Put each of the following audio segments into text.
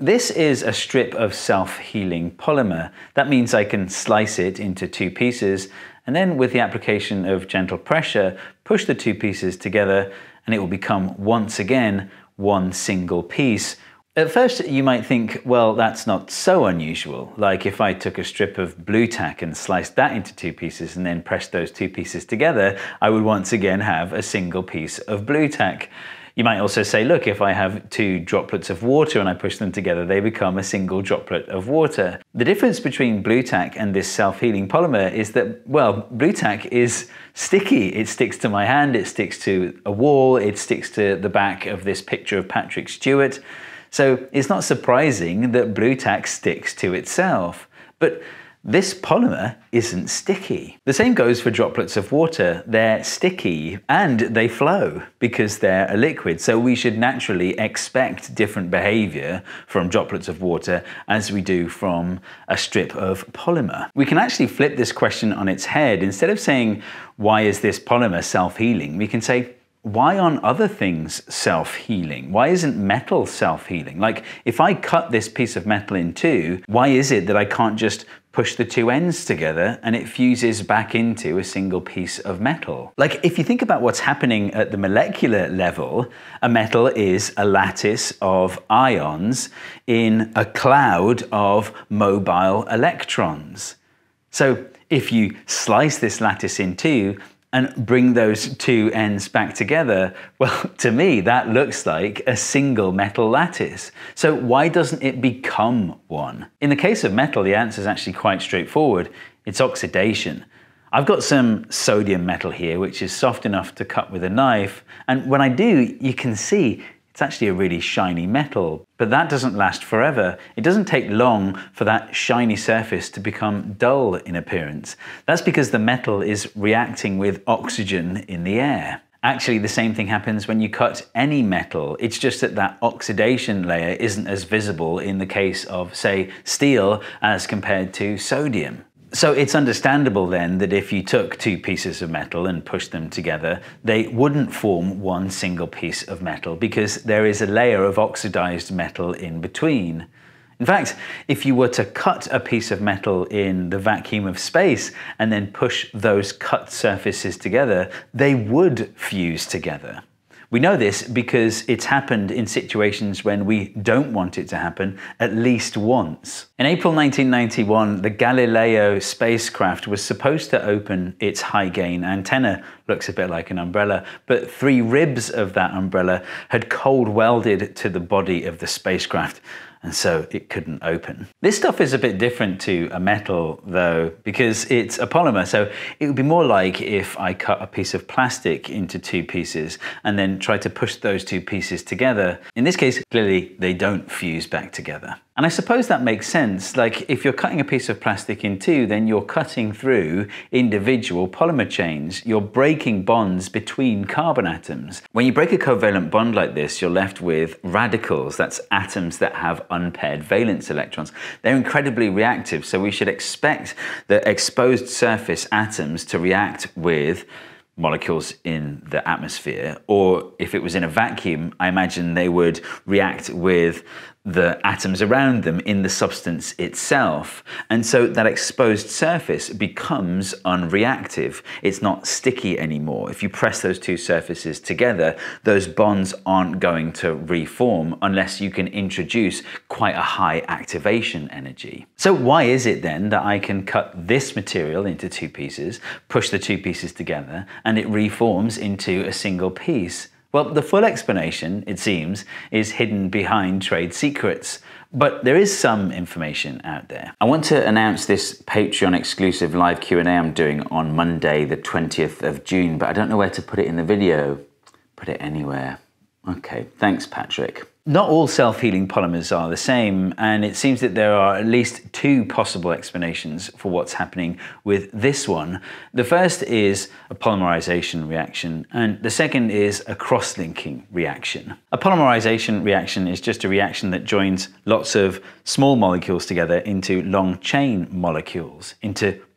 This is a strip of self-healing polymer. That means I can slice it into 2 pieces and then with the application of gentle pressure, push the 2 pieces together and it will become once again one single piece. At first you might think, well, that's not so unusual. Like if I took a strip of blue tack and sliced that into 2 pieces and then pressed those 2 pieces together, I would once again have a single piece of blue tack. You might also say, look, if I have 2 droplets of water and I push them together, they become a single droplet of water. The difference between blue tack and this self-healing polymer is that, well, blue tack is sticky. It sticks to my hand, it sticks to a wall, it sticks to the back of this picture of Patrick Stewart. So it's not surprising that blue tack sticks to itself. But this polymer isn't sticky. The same goes for droplets of water. They're sticky and they flow because they're a liquid. So we should naturally expect different behavior from droplets of water as we do from a strip of polymer. We can actually flip this question on its head. Instead of saying, why is this polymer self-healing? We can say, why aren't other things self-healing? Why isn't metal self-healing? Like if I cut this piece of metal in 2, why is it that I can't just push the 2 ends together and it fuses back into a single piece of metal? Like if you think about what's happening at the molecular level, a metal is a lattice of ions in a cloud of mobile electrons. So if you slice this lattice in 2, and bring those 2 ends back together, well, to me, that looks like a single metal lattice. So why doesn't it become one? In the case of metal, the answer is actually quite straightforward. It's oxidation. I've got some sodium metal here, which is soft enough to cut with a knife. And when I do, you can see it's actually a really shiny metal, but that doesn't last forever. It doesn't take long for that shiny surface to become dull in appearance. That's because the metal is reacting with oxygen in the air. Actually, the same thing happens when you cut any metal. It's just that that oxidation layer isn't as visible in the case of, say, steel as compared to sodium. So it's understandable then that if you took 2 pieces of metal and pushed them together, they wouldn't form one single piece of metal because there is a layer of oxidized metal in between. In fact, if you were to cut a piece of metal in the vacuum of space and then push those cut surfaces together, they would fuse together. We know this because it's happened in situations when we don't want it to happen at least once. In April 1991, the Galileo spacecraft was supposed to open its high-gain antenna. Looks a bit like an umbrella, but 3 ribs of that umbrella had cold welded to the body of the spacecraft, and so it couldn't open. This stuff is a bit different to a metal though, because it's a polymer, so it would be more like if I cut a piece of plastic into 2 pieces and then try to push those 2 pieces together. In this case, clearly they don't fuse back together. And I suppose that makes sense. Like if you're cutting a piece of plastic in 2, then you're cutting through individual polymer chains. You're breaking bonds between carbon atoms. When you break a covalent bond like this, you're left with radicals. That's atoms that have unpaired valence electrons. They're incredibly reactive, so we should expect the exposed surface atoms to react with molecules in the atmosphere, or if it was in a vacuum, I imagine they would react with the atoms around them in the substance itself. And so that exposed surface becomes unreactive. It's not sticky anymore. If you press those 2 surfaces together, those bonds aren't going to reform unless you can introduce quite a high activation energy. So why is it then that I can cut this material into 2 pieces, push the 2 pieces together, and it reforms into a single piece? Well, the full explanation, it seems, is hidden behind trade secrets, but there is some information out there. I want to announce this Patreon exclusive live Q&A I'm doing on Monday, the 20th of June, but I don't know where to put it in the video. Put it anywhere. Okay, thanks, Patrick. Not all self-healing polymers are the same, and it seems that there are at least 2 possible explanations for what's happening with this one. The first is a polymerization reaction, and the second is a cross-linking reaction. A polymerization reaction is just a reaction that joins lots of small molecules together into long chain molecules, into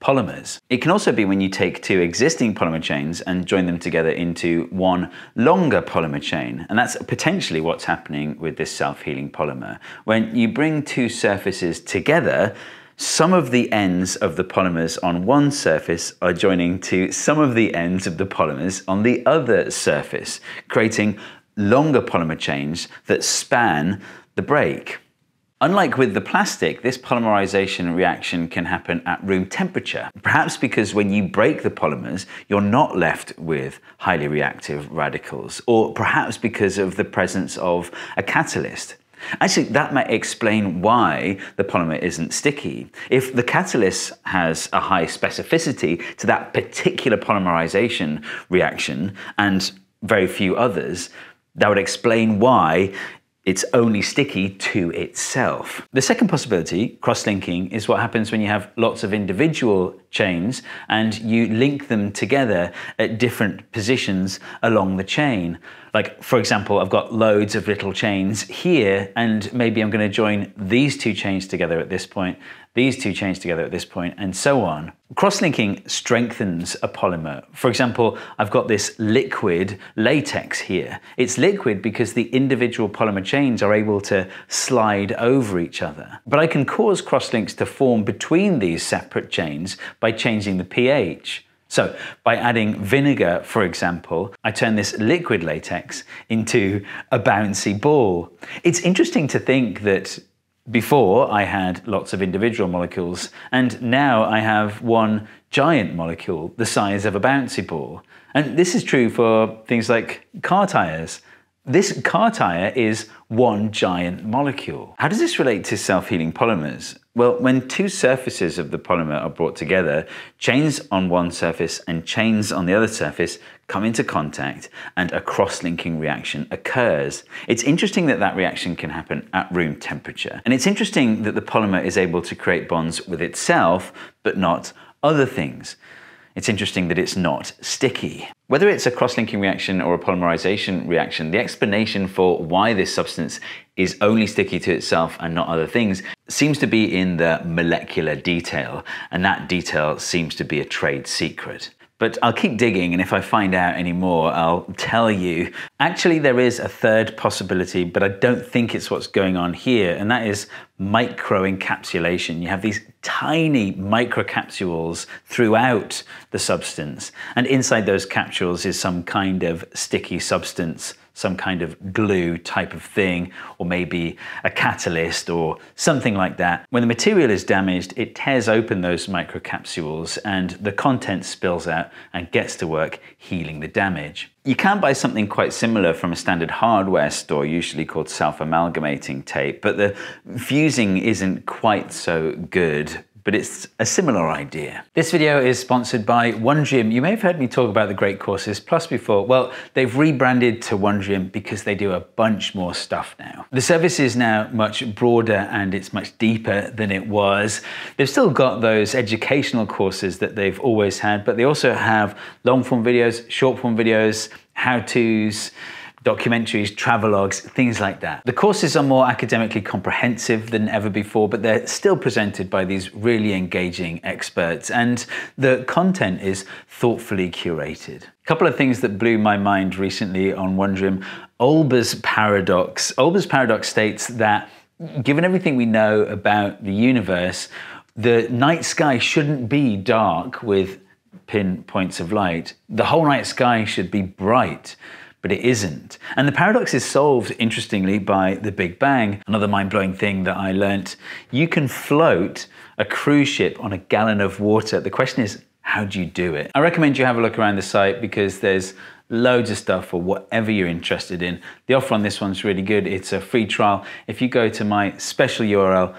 polymers. It can also be when you take two existing polymer chains and join them together into one longer polymer chain. And that's potentially what's happening with this self-healing polymer. When you bring two surfaces together, some of the ends of the polymers on one surface are joining to some of the ends of the polymers on the other surface, creating longer polymer chains that span the break. Unlike with the plastic, this polymerization reaction can happen at room temperature, perhaps because when you break the polymers, you're not left with highly reactive radicals, or perhaps because of the presence of a catalyst. Actually, that might explain why the polymer isn't sticky. If the catalyst has a high specificity to that particular polymerization reaction and very few others, that would explain why it's only sticky to itself. The second possibility, cross-linking, is what happens when you have lots of individual chains and you link them together at different positions along the chain. Like, for example, I've got loads of little chains here, and maybe I'm going to join these two chains together at this point, these two chains together at this point, and so on. Cross-linking strengthens a polymer. For example, I've got this liquid latex here. It's liquid because the individual polymer chains are able to slide over each other. But I can cause cross-links to form between these separate chains by changing the pH. So by adding vinegar, for example, I turn this liquid latex into a bouncy ball. It's interesting to think that before I had lots of individual molecules, and now I have one giant molecule the size of a bouncy ball. And this is true for things like car tires. This car tire is one giant molecule. How does this relate to self-healing polymers? Well, when two surfaces of the polymer are brought together, chains on one surface and chains on the other surface come into contact and a cross-linking reaction occurs. It's interesting that that reaction can happen at room temperature. And it's interesting that the polymer is able to create bonds with itself, but not other things. It's interesting that it's not sticky. Whether it's a cross-linking reaction or a polymerization reaction, the explanation for why this substance is only sticky to itself and not other things seems to be in the molecular detail, and that detail seems to be a trade secret. But I'll keep digging, and if I find out any more, I'll tell you. Actually, there is a third possibility, but I don't think it's what's going on here, and that is microencapsulation. You have these tiny microcapsules throughout the substance, and inside those capsules is some kind of sticky substance, some kind of glue type of thing, or maybe a catalyst or something like that. When the material is damaged, it tears open those microcapsules and the content spills out and gets to work healing the damage. You can buy something quite similar from a standard hardware store, usually called self-amalgamating tape, but the fusing isn't quite so good. But it's a similar idea. This video is sponsored by OneGym. You may have heard me talk about the Great Courses Plus before. Well, they've rebranded to OneGym because they do a bunch more stuff now. The service is now much broader and it's much deeper than it was. They've still got those educational courses that they've always had, but they also have long-form videos, short-form videos, how-tos, documentaries, travelogues, things like that. The courses are more academically comprehensive than ever before, but they're still presented by these really engaging experts, and the content is thoughtfully curated. A couple of things that blew my mind recently on OneGym. Olber's paradox. Olber's paradox states that given everything we know about the universe, the night sky shouldn't be dark with pinpoints of light. The whole night sky should be bright. But it isn't. And the paradox is solved, interestingly, by the Big Bang. Another mind-blowing thing that I learnt, you can float a cruise ship on a gallon of water. The question is, how do you do it? I recommend you have a look around the site because there's loads of stuff for whatever you're interested in. The offer on this one's really good. It's a free trial. If you go to my special URL,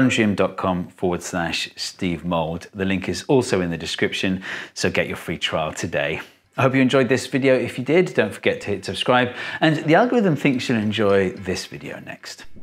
onegym.com/Steve Mould. The link is also in the description, so get your free trial today. I hope you enjoyed this video. If you did, don't forget to hit subscribe, and the algorithm thinks you'll enjoy this video next.